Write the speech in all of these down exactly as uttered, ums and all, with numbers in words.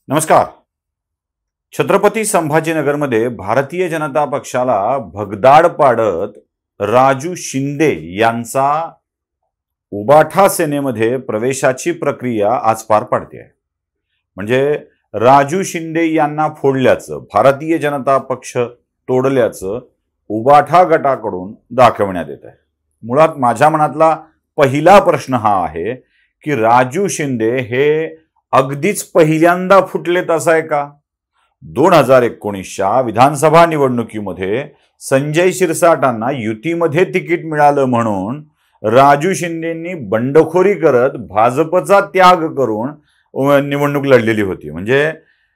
नमस्कार. छत्रपती संभाजीनगरमध्ये भारतीय जनता पक्षाला भगदाड पाडत राजू शिंदे यांचा उबाठा सेनेमध्ये प्रवेशाची प्रक्रिया आज पार पडते आहे. म्हणजे राजू शिंदे यांना फोडल्याचं, भारतीय जनता पक्ष तोडल्याचं उबाठा गटाकडून दाखवण्यात येत आहे. मुळात माझ्या मनातला पहिला प्रश्न हा आहे की राजू शिंदे हे अगदीच पहिल्यांदा फुटलेत असं आहे का? दोन हजार एकोणीसच्या विधानसभा निवडणुकीमध्ये संजय शिरसाटांना युतीमध्ये तिकीट मिळालं म्हणून राजू शिंदेंनी बंडखोरी करत भाजपचा त्याग करून निवडणूक लढलेली होती. म्हणजे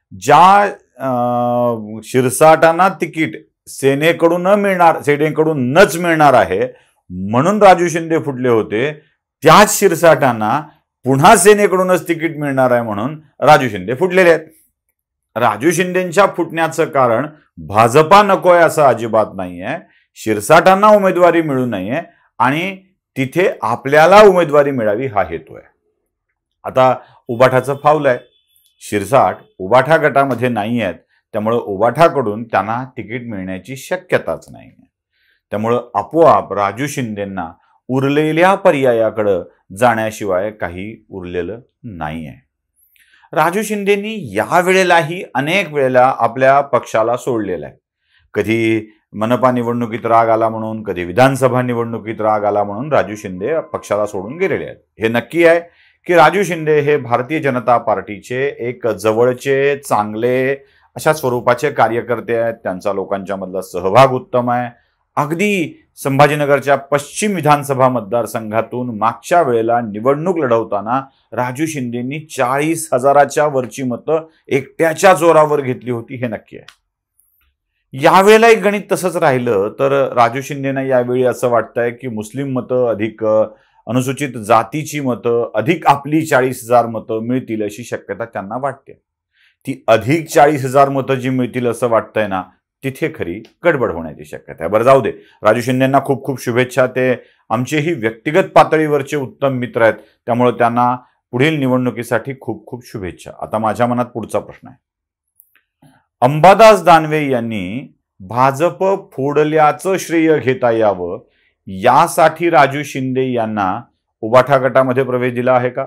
ज्या शिरसाटांना तिकीट सेनेकडून न मिळणार सेनेकडून नच मिळणार आहे म्हणून राजू शिंदे फुटले होते, त्याच शिरसाटांना पुन्हा सेनेकडूनच तिकीट मिळणार आहे म्हणून राजू शिंदे फुटलेले आहेत. राजू शिंदेंच्या फुटण्याचं कारण भाजपा नकोय असं अजिबात नाहीये, शिरसाटांना उमेदवारी मिळू नये आणि तिथे आपल्याला उमेदवारी मिळावी हा हेतू आहे. आता उबाठाचं फावलं आहे. शिरसाट उबाठा गटामध्ये नाही आहेत, त्यामुळं उबाठाकडून त्यांना तिकीट मिळण्याची शक्यताच नाही आहे. त्यामुळं आपोआप राजू शिंदेंना उरलेल्या पर्यायाकडे जाण्याशिवाय काही उरलेलं नाही आहे. राजू शिंदेंनी या वेळेलाही अनेक वेळेला आपल्या पक्षाला सोडलेलं आहे. कधी मनपा निवडणुकीत राग आला म्हणून, कधी विधानसभा निवडणुकीत राग आला म्हणून राजू शिंदे पक्षाला सोडून गेलेले आहेत. हे नक्की आहे की राजू शिंदे हे भारतीय जनता पार्टीचे एक जवळचे, चांगले अशा स्वरूपाचे कार्यकर्ते आहेत. त्यांचा लोकांच्या मधला सहभाग उत्तम आहे. अगदी संभाजीनगरच्या पश्चिम विधानसभा मतदारसंघातून मागच्या वेळेला निवडणूक लढवताना राजू शिंदेंनी चाळीस हजाराच्या वरची मतं एकट्याच्या जोरावर घेतली होती, हे नक्की आहे. यावेळेला एक गणित तसंच राहिलं तर राजू शिंदेंना यावेळी असं वाटतंय की मुस्लिम मतं अधिक, अनुसूचित जातीची मतं अधिक, आपली चाळीस हजार मतं मिळतील अशी शक्यता त्यांना वाटते. ती अधिक चाळीस हजार मतं जी मिळतील असं वाटतंय ना, तिथे खरी गडबड होण्याची शक्यता आहे. बरं, जाऊ दे. राजू शिंदेंना खूप खूप शुभेच्छा. ते आमचेही व्यक्तिगत पातळीवरचे उत्तम मित्र आहेत, त्यामुळे त्यांना पुढील निवडणुकीसाठी खूप खूप शुभेच्छा. आता माझ्या मनात पुढचा प्रश्न आहे. अंबादास दानवे यांनी भाजप फोडल्याचं श्रेय घेता यावं यासाठी राजू शिंदे यांना उबाठा गटामध्ये प्रवेश दिला आहे का?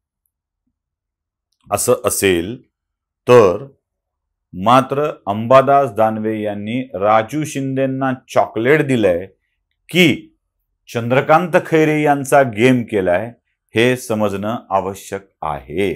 असं असेल तर मात्र अंबादास दानवे यांनी राजू शिंदेंना चॉकलेट दिलंय की चंद्रकांत खैरे यांचा गेम केलाय हे समजणं आवश्यक आहे.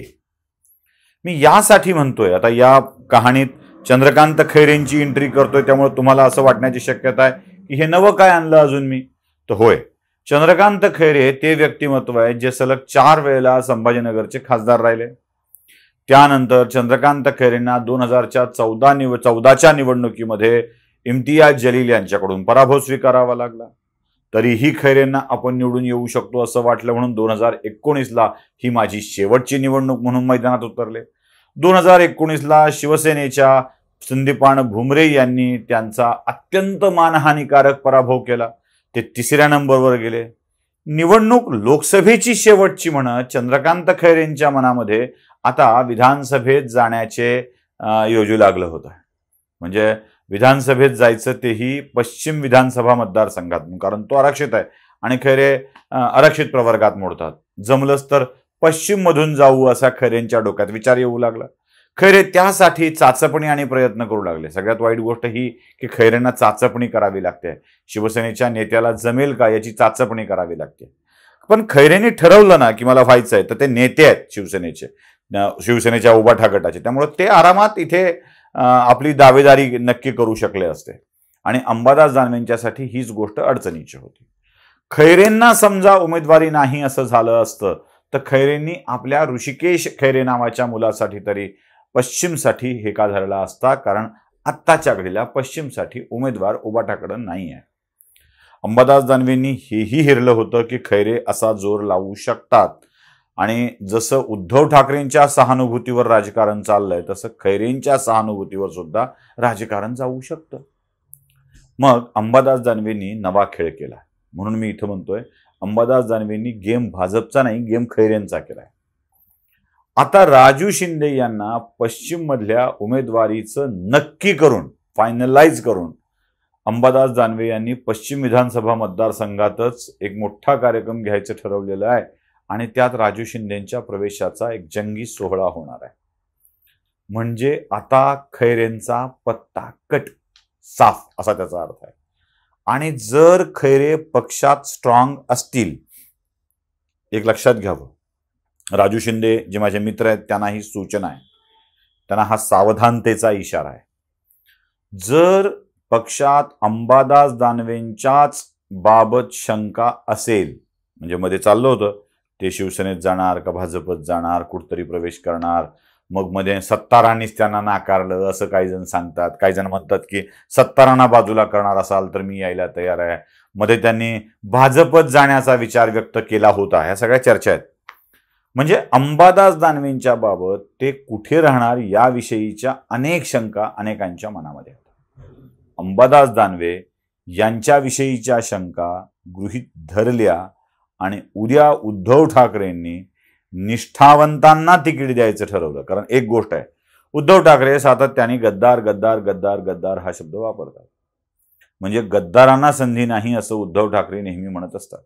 मी यासाठी म्हणतोय, आता या कहाणीत चंद्रकांत खैरेंची एंट्री करतोय, त्यामुळे तुम्हाला असं वाटण्याची शक्यता आहे की हे नवं काय आणलं अजून मी. तर होय, चंद्रकांत खैरे ते व्यक्तिमत्व आहे जे सलग चार वेळेला संभाजीनगरचे खासदार राहिले. त्यानंतर चंद्रकांत खैरेंना दोन हजारच्या चौदा निव चौदाच्या निवडणुकीमध्ये इम्तियाज जलील यांच्याकडून पराभव स्वीकारावा लागला. तरीही खैरेंना आपण निवडून येऊ शकतो असं वाटलं म्हणून दोन हजार एकोणीसला ही माझी शेवटची निवडणूक म्हणून मैदानात उतरले. दोन हजार एकोणीसला शिवसेनेच्या संदीपान भुमरे यांनी त्यांचा अत्यंत मानहानिकारक पराभव केला. ते तिसऱ्या नंबरवर गेले. निवडणूक लोकसभेची शेवटची म्हणत चंद्रकांत खैरेंच्या मनामध्ये आता विधानसभेत जाण्याचे योजू लागलं होतं. म्हणजे विधानसभेत जायचं तेही पश्चिम विधानसभा मतदारसंघातून, कारण तो आरक्षित आहे आणि खैरे आरक्षित प्रवर्गात मोडतात. जमलंच तर पश्चिम मधून जाऊ असा खैरेंच्या डोक्यात विचार येऊ लागला. खैरे त्यासाठी चाचपणी आणि प्रयत्न करू लागले. सगळ्यात वाईट गोष्ट ही की खैरेंना चाचपणी करावी लागते. शिवसेनेच्या नेत्याला जमेल का याची चाचपणी करावी लागते. पण खैरेंनी ठरवलं ना की मला व्हायचं आहे, तर ते नेते आहेत शिवसेनेचे, शिवसेनेच्या उबाठा गटाचे, त्यामुळे ते आरामात इथे आपली दावेदारी नक्की करू शकले असते. आणि अंबादास दानवेंच्यासाठी हीच गोष्ट अडचणीची होती. खैरेंना समजा उमेदवारी नाही असं झालं असतं तर खैरेंनी आपल्या ऋषिकेश खैरे नावाच्या मुलासाठी तरी पश्चिमसाठी हेका धरला असता, कारण आत्ताच्या घडीला पश्चिमसाठी उमेदवार उबाठाकडे नाही आहे. अंबादास दानवेंनी हेही हेरलं होतं की खैरे असा जोर लावू शकतात आणि जसं उद्धव ठाकरेंच्या सहानुभूतीवर राजकारण चाललंय तसं खैरेंच्या सहानुभूतीवर सुद्धा राजकारण जाऊ शकतं. मग अंबादास दानवेंनी नवा खेळ केला. म्हणून मी इथं म्हणतोय अंबादास दानवेंनी गेम भाजपचा नाही, गेम खैरेंचा केलाय. आता राजू शिंदे यांना पश्चिम मधल्या उमेदवारीचं नक्की करून फायनलाइज करून अंबादास दानवे यांनी पश्चिम विधानसभा मतदारसंघातच एक मोठा कार्यक्रम घ्यायचं ठरवलेलं आहे आणि त्यात राजू शिंदेच्या प्रवेशाचा एक जंगी सोहळा होणार आहे. म्हणजे आता खैरेंचा पत्ता कट साफ असा त्याचा अर्थ आहे. आणि जर खैरे पक्षात स्ट्रॉंग असतील, एक लक्षात घ्यावं, राजू शिंदे जे माझे मित्र आहेत त्यांना ही सूचना आहे, त्यांना हा सावधानतेचा इशारा आहे. जर पक्षात अंबादास दानवेंच्याच बाबत शंका असेल, म्हणजे मध्ये चाललं होतं ते शिवसेनेत जाणार का भाजपत जाणार, कुठतरी प्रवेश करणार, मग मध्ये सत्तारांनीच त्यांना नाकारलं असं काही जण सांगतात. काही जण म्हणतात की सत्तारांना बाजूला करणार असाल तर मी यायला तयार आहे. मध्ये त्यांनी भाजपत जाण्याचा विचार व्यक्त केला होता. ह्या सगळ्या चर्चा आहेत. म्हणजे अंबादास दानवेंच्या बाबत ते कुठे राहणार याविषयीच्या अनेक शंका अनेकांच्या मनामध्ये आहेत. अंबादास दानवे यांच्याविषयीच्या शंका गृहीत धरल्या आणि उद्या उद्धव ठाकरेंनी निष्ठावंतांना तिकीट द्यायचं ठरवलं. कारण एक गोष्ट आहे, उद्धव ठाकरे सातत्याने गद्दार गद्दार गद्दार गद्दार हा शब्द वापरतात. म्हणजे गद्दारांना संधी नाही असं उद्धव ठाकरे नेहमी म्हणत असतात.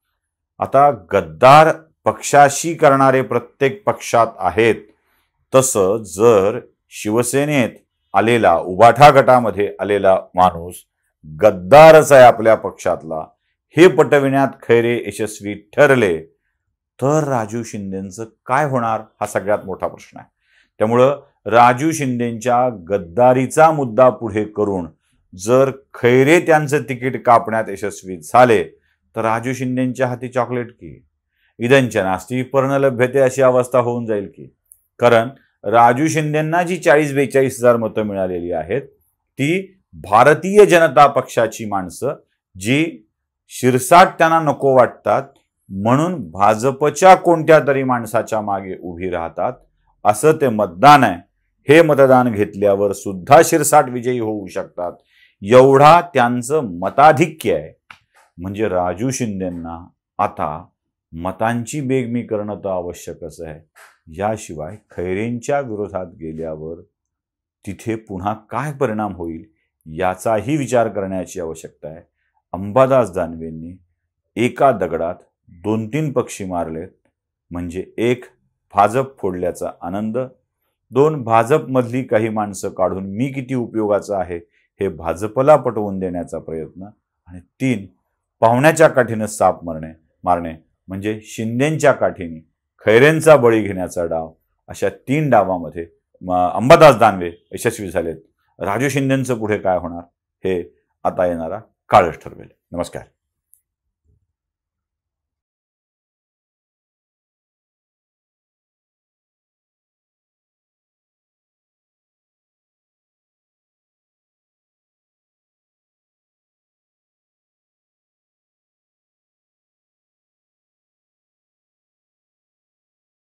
आता गद्दार पक्षाशी करणारे प्रत्येक पक्षात आहेत. तसं जर शिवसेनेत आलेला, उबाठा गटामध्ये आलेला माणूस गद्दारच आहे आपल्या पक्षातला, हे पटविण्यात खैरे यशस्वी ठरले तर राजू शिंदेंचं काय होणार हा सगळ्यात मोठा प्रश्न आहे. त्यामुळं राजू शिंदेंच्या गद्दारीचा मुद्दा पुढे करून जर खैरे त्यांचं तिकीट कापण्यात यशस्वी झाले तर राजू शिंदेंच्या हाती चॉकलेट की इदंच्या नास्ती पर्णलभ्यते अशी अवस्था होऊन जाईल की. कारण राजू शिंदेंना जी चाळीस बेचाळीस हजार मतं मिळालेली आहेत ती भारतीय जनता पक्षाची माणसं, जी शिरसाट त्यांना नको वाटतात म्हणून भाजपच्या कोणत्या तरी माणसाच्या मागे उभी राहतात, असं ते मतदान आहे. हे मतदान घेतल्यावर सुद्धा शिरसाट विजयी होऊ शकतात, एवढा त्यांचं मताधिक्य आहे. म्हणजे राजू शिंदेंना आता मतांची बेगमी करणं तर आवश्यकच आहे. याशिवाय खैरेंच्या विरोधात गेल्यावर तिथे पुन्हा काय परिणाम होईल याचाही विचार करण्याची आवश्यकता आहे. अंबादास दानवेंनी एका दगडात दोन तीन पक्षी मारलेत. म्हणजे एक, भाजप फोडल्याचा आनंद, दोन, भाजपमधली काही माणसं काढून मी किती उपयोगाचं आहे हे भाजपला पटवून देण्याचा प्रयत्न, आणि तीन, पाहुण्याच्या काठीनं साप मारणे मारणे म्हणजे शिंदेंच्या काठीने खैरेंचा बळी घेण्याचा डाव. अशा तीन डावामध्ये अंबादास दानवे यशस्वी झालेत. राजू शिंदेंचं पुढे काय होणार हे आता येणारा काळच ठरवेल. नमस्कार.